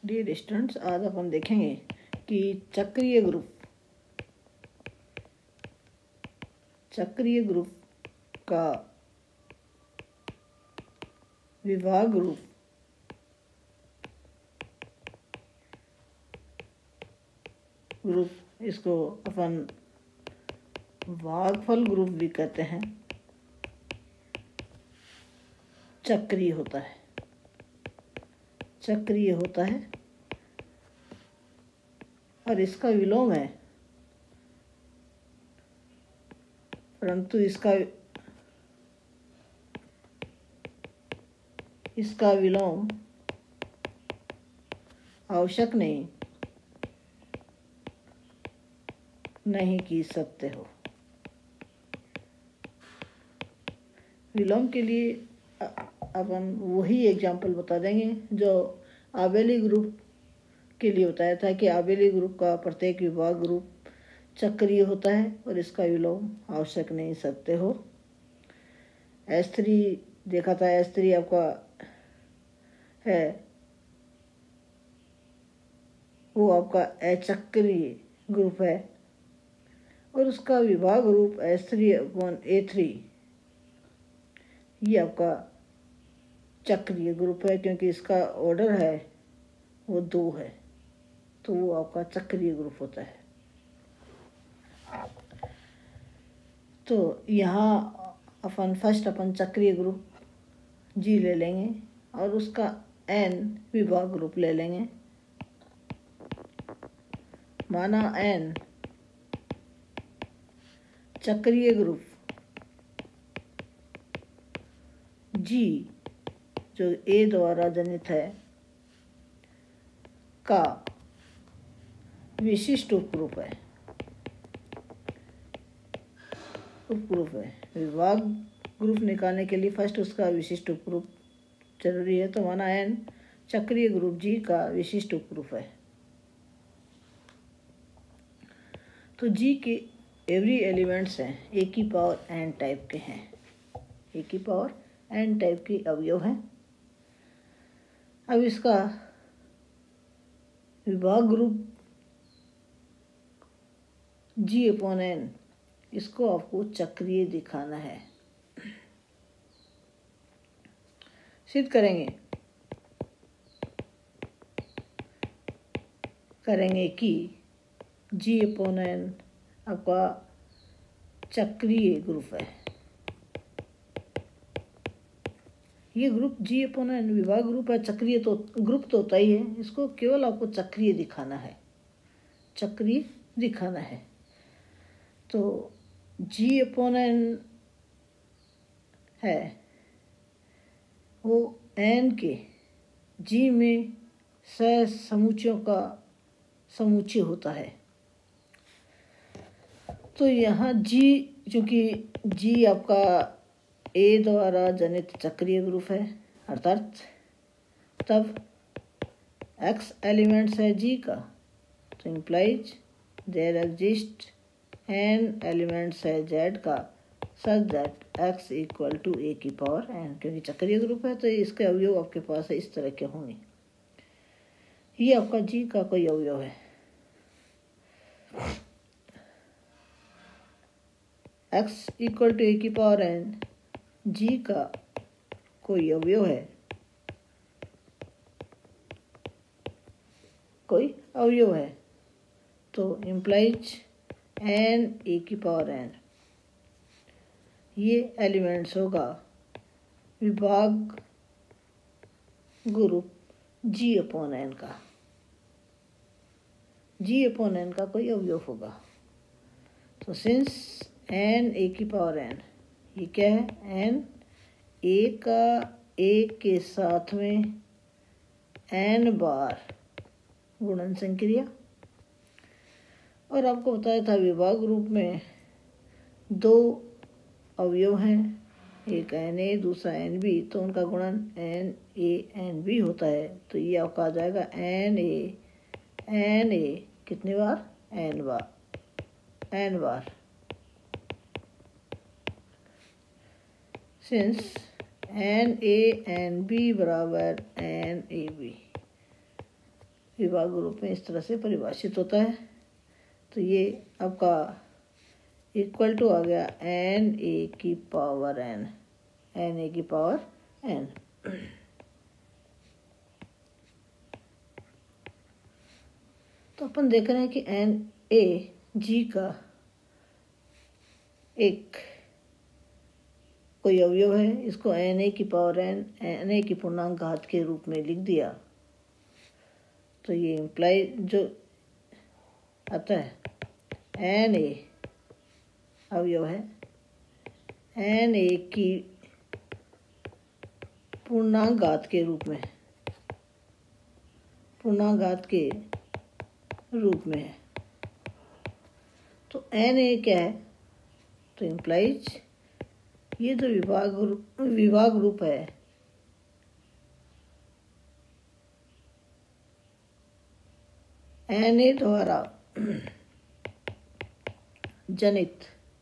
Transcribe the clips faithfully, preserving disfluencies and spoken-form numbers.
Dear students, आज अपन देखेंगे कि चक्रीय ग्रुप चक्रीय ग्रुप का विभाग ग्रुप ग्रुप इसको अपन भागफल ग्रुप भी कहते हैं, चक्रीय होता है चक्रीय होता है और इसका विलोम है, परंतु इसका इसका विलोम आवश्यक नहीं नहीं की सकते हो। विलोम के लिए अपन वही एग्जाम्पल बता देंगे जो आबेली ग्रुप के लिए बताया था कि आबेली ग्रुप का प्रत्येक विभाग ग्रुप चक्रीय होता है और इसका विलोम आवश्यक नहीं सकते हो। एस थ्री देखा था, एस थ्री आपका है वो आपका अचक्रीय ग्रुप है और उसका विभाग group S three upon A three ये आपका चक्रीय ग्रुप है, क्योंकि इसका ऑर्डर है वो दो है, तो वो आपका चक्रीय ग्रुप होता है। तो यहाँ अपन फर्स्ट अपन चक्रीय ग्रुप जी ले लेंगे और उसका एन विभाग ग्रुप ले लेंगे। माना एन चक्रीय ग्रुप जी जो ए द्वारा जनित है का विशिष्ट उपग्रुप है उपग्रुप है विभाग ग्रुप निकालने के लिए फर्स्ट उसका विशिष्ट उपग्रुप जरूरी है। तो माना एन चक्रीय ग्रुप जी का विशिष्ट उपग्रुप है। तो जी के एवरी एलिमेंट्स हैं ए की पावर एन टाइप के हैं, ए की पावर एन टाइप की अवयव हैं। अब इसका विभाग ग्रुप जी अपॉन एन इसको आपको चक्रीय दिखाना है। सिद्ध करेंगे करेंगे कि जी अपॉन एन आपका चक्रीय ग्रुप है। ये ग्रुप जी अपॉन एन विभाग ग्रुप है, चक्रीय तो ग्रुप तो होता ही है, इसको केवल आपको चक्रीय दिखाना है चक्रीय दिखाना है। तो जी अपॉन एन है वो एन के जी में सह समुच्चयों का समुच्चय होता है। तो यहाँ जी चूँकि जी आपका ए द्वारा जनित चक्रीय ग्रुप है, अर्थात तब एक्स एलिमेंट्स है जी का, तो implies there exist an elements है जेड का such that x equal to a की पावर एन। क्योंकि चक्रीय ग्रुप है तो इसके अवयव आपके पास इस तरह के होंगे। ये आपका जी का कोई अवयव है। एक्स इक्वल टू ए की पावर एन जी का कोई अवयव है कोई अवयव है तो इम्प्लाइज एन ए की पावर एन ये एलिमेंट्स होगा विभाग ग्रुप जी अपॉन एन का। जी अपॉन एन का कोई अवयव होगा। तो सिंस एन ए की पावर एन ये क्या है, एन ए का ए के साथ में एन बार गुणन संक्रिया। और आपको बताया था विभाग ग्रुप में दो अवयव हैं, एक एन ए दूसरा एन बी, तो उनका गुणन एन ए एन बी होता है। तो ये आपका आ जाएगा एन ए एन ए कितने बार, एन बार एन बार since n a N b बराबर एन ए बी। विभाग ग्रुप में इस तरह से परिभाषित होता है। तो ये आपका इक्वल टू आ गया एन ए की पावर एन, एन ए की पावर एन। तो अपन देख रहे हैं कि एन ए जी का एक कोई अवयव है, इसको एन ए की पावर एन, एन ए की पूर्णांक घात के रूप में लिख दिया। तो ये इम्प्लाई जो आता है एन ए अवयव है एन ए की पूर्णांक घात के रूप में, पूर्णांक घात के रूप में है। तो एन ए क्या है, तो इम्प्लाइज ये जो विभाग विभाग रूप है एन ए द्वारा जनित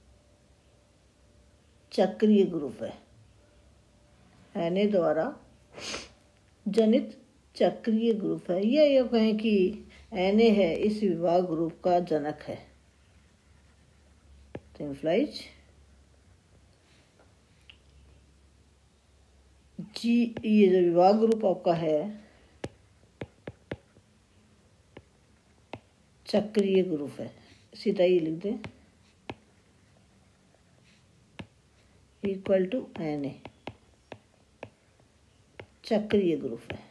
चक्रीय ग्रुप है, एन ए द्वारा जनित चक्रीय ग्रुप है। यह ये कहें कि एन ए है इस विभाग ग्रुप का जनक है। तो इम्प्लाइज जी, ये जो विभाग ग्रुप आपका है चक्रीय ग्रुप है, सीधा ये लिख दें इक्वल टू एन ए, चक्रीय ग्रुप है।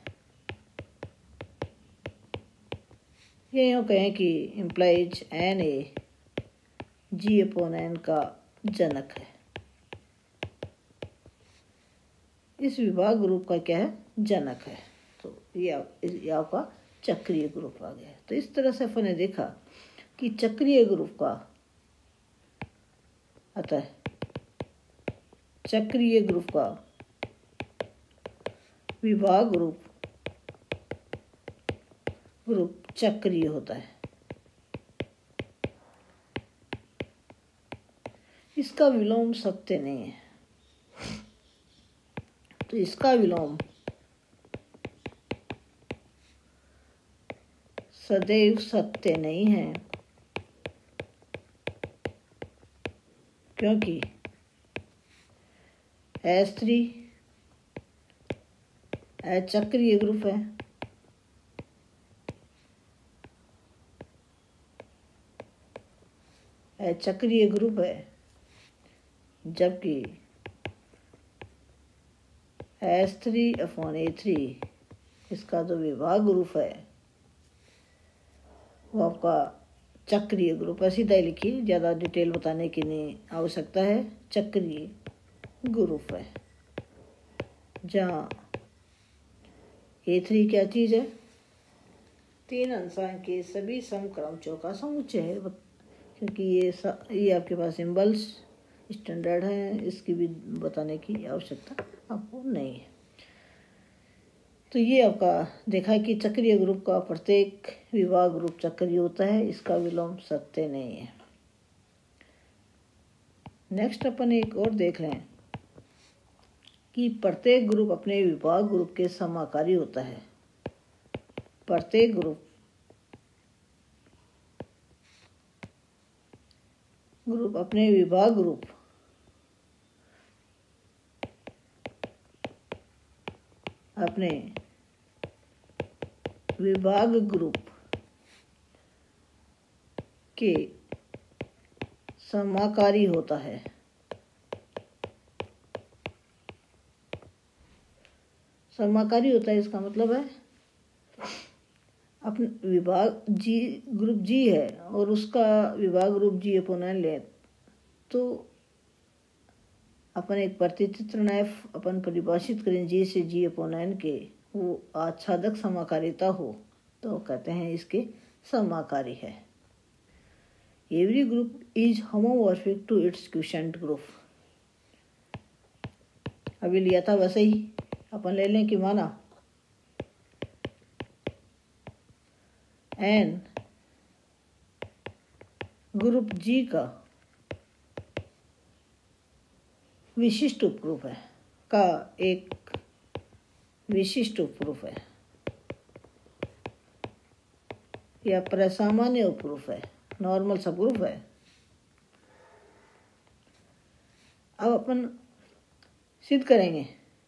ये यूँ कहें कि implies n a G upon N का जनक है, इस विभाग ग्रुप का क्या है, जनक है। तो ये ये आपका चक्रीय ग्रुप आ गया। तो इस तरह से अपन ने देखा कि चक्रीय ग्रुप का आता है, चक्रीय ग्रुप का विभाग ग्रुप ग्रुप चक्रीय होता है। इसका विलोम सत्य नहीं है। तो इसका विलोम सदैव सत्य नहीं है, क्योंकि एस थ्री चक्रीय ग्रुप है, चक्रीय ग्रुप है, जबकि S three upon A three इसका जो विभाग ग्रुप है वो आपका चक्रीय ग्रुप है। सीधा ही लिखिए, ज़्यादा डिटेल बताने की नहीं आवश्यकता है। चक्रीय ग्रुप है जहाँ ए थ्री क्या चीज़ है, तीन अंशांक के सभी समक्रमचों का समुच्चय है। क्योंकि ये सा, ये आपके पास सिंबल्स स्टैंडर्ड है, इसकी भी बताने की आवश्यकता आपको नहीं है। तो ये आपका देखा कि चक्रीय ग्रुप का प्रत्येक विभाग ग्रुप चक्रीय होता है, इसका विलोम सत्य नहीं है। नेक्स्ट अपन एक और देख रहे हैं कि प्रत्येक ग्रुप अपने विभाग ग्रुप के समाकारी होता है। प्रत्येक ग्रुप ग्रुप अपने विभाग ग्रुप अपने विभाग ग्रुप के समाकारी होता है। समाकारी होता है इसका मतलब है अपने विभाग जी ग्रुप जी है और उसका विभाग ग्रुप जी अपॉन एन ले, तो अपन एक प्रतिचित्रण एफ अपन परिभाषित करें जी से जी अपॉन एन के, वो आच्छादक समाकारिता हो तो कहते हैं इसके समाकारी है। Every group is homomorphic to its quotient group. अभी लिया था वैसे ही अपन ले लें कि माना एन ग्रुप जी का विशिष्ट उपग्रुप है, का एक विशिष्ट उपग्रुप है। या प्रसामान्य उपग्रुप है, नॉर्मल सबग्रुप है। अब अपन सिद्ध करेंगे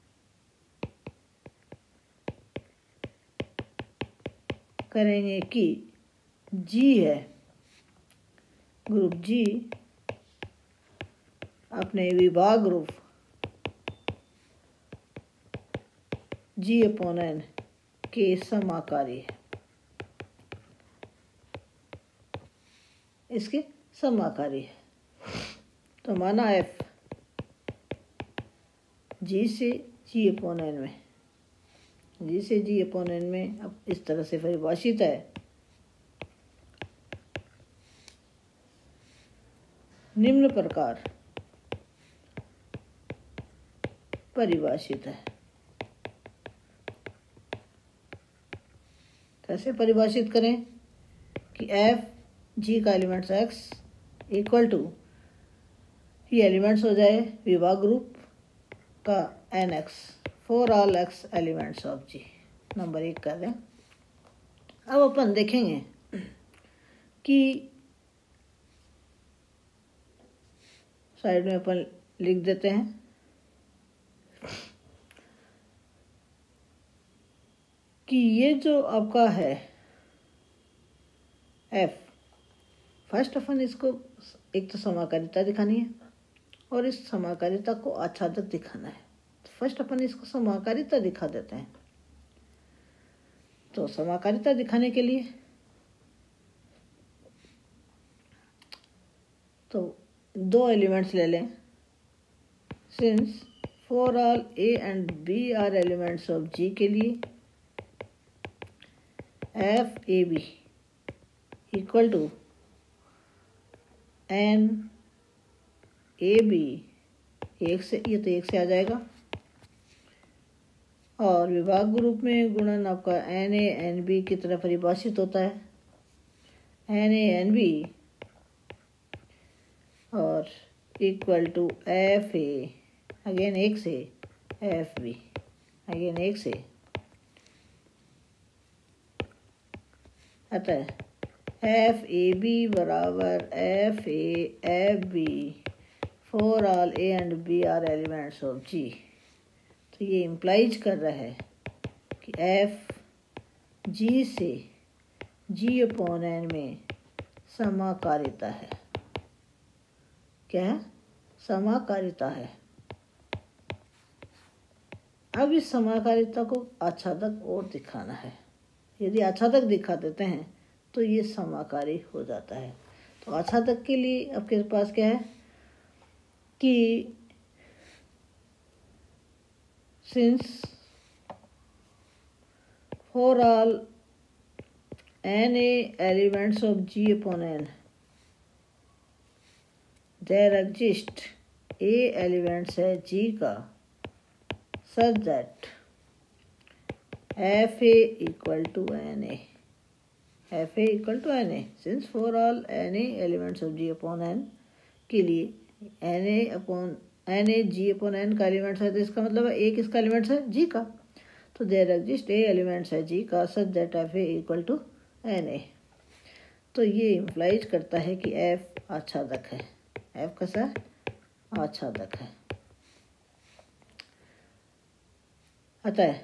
करेंगे कि जी है, ग्रुप जी अपने विभाग ग्रुप जी अपॉन एन के समाकारी है, इसके समाकारी है। तो माना एफ जी से जी अपॉन एन में, जी से जी अपॉन एन में अब इस तरह से परिभाषित है, निम्न प्रकार परिभाषित है। कैसे परिभाषित करें कि एफ जी का एलिमेंट्स एक्स इक्वल टू, ये एलिमेंट्स हो जाए विभाग ग्रुप का n x for all x elements of G, नंबर एक कर दें। अब अपन देखेंगे कि साइड में अपन लिख देते हैं कि ये जो आपका है एफ, फर्स्ट अपन इसको एक तो समाकारिता दिखानी है और इस समाकारिता को आच्छादक दिखाना है। फर्स्ट अपन इसको समाकारिता दिखा देते हैं। तो समाकारिता दिखाने के लिए तो दो एलिमेंट्स ले लें। Since for all a and b are elements of G के लिए f a b equal to N a b, एक से, ये तो एक से आ जाएगा, और विभाग ग्रुप में गुणन आपका एन ए एन बी की तरह परिभाषित होता है, एन ए एन बी और equal to f a, again एक से, एफ बी अगेन एक से, अतः एफ ए बी बराबर f a f b for all a and b are elements of G. तो ये इम्प्लाइज कर रहा है कि एफ जी से जी अपॉन एन में समाकारिता है। क्या है? समाकारिता है। अब इस समाकारिता को आच्छादक और दिखाना है। यदि आच्छादक दिखा देते हैं तो ये समाकारी हो जाता है। तो आच्छादक के लिए आपके पास क्या है कि since for all N a elements of G upon N there exist a elements है जी का such that f a equal to N a, f a equal to N a, since for all N a elements of G upon N के लिए N a upon N a G upon N का elements है, तो इसका मतलब है एक इसका एलिमेंट्स है G का, तो there exist ए एलिमेंट्स है G का such that f a equal to N a. तो ये इम्प्लाइज करता है कि F आच्छादक है। F कैसा है? आच्छादक है। अतः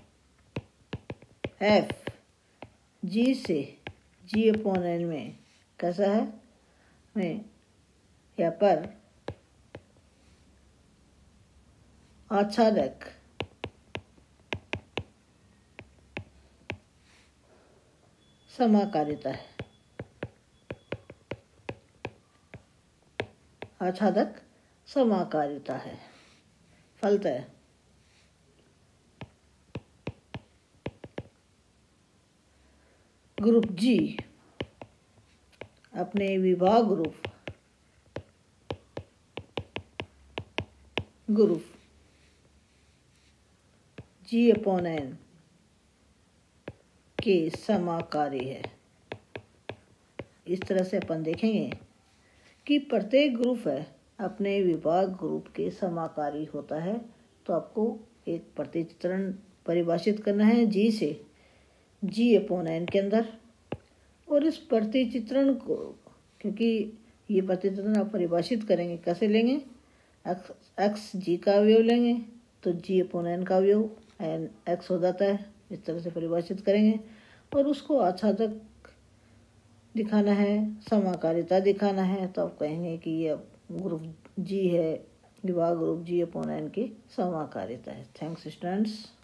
एफ जी से जी अपॉन एन में कैसा है? में या पर आच्छादक समाकारिता है। आच्छादक समाकारिता है। फलतः ग्रुप जी अपने विभाग group group G upon N के समाकारी है। इस तरह से अपन देखेंगे कि प्रत्येक ग्रुप है अपने विभाग ग्रुप के समाकारी होता है। तो आपको एक प्रतिचित्रण परिभाषित करना है जी से जी अपॉन एन के अंदर, और इस प्रतिचित्रण को, क्योंकि ये प्रतिचित्रण आप परिभाषित करेंगे, कैसे लेंगे, एक्स एक्स जी का अवयव लेंगे तो जी अपॉन एन का अवयव एन एक्स हो जाता है, इस तरह से परिभाषित करेंगे। और उसको आच्छादक दिखाना है, समाकारिता दिखाना है, तो आप कहेंगे कि ये ग्रुप जी है, विभाग ग्रुप जी अपॉन एन की समाकारिता है। Thanks students.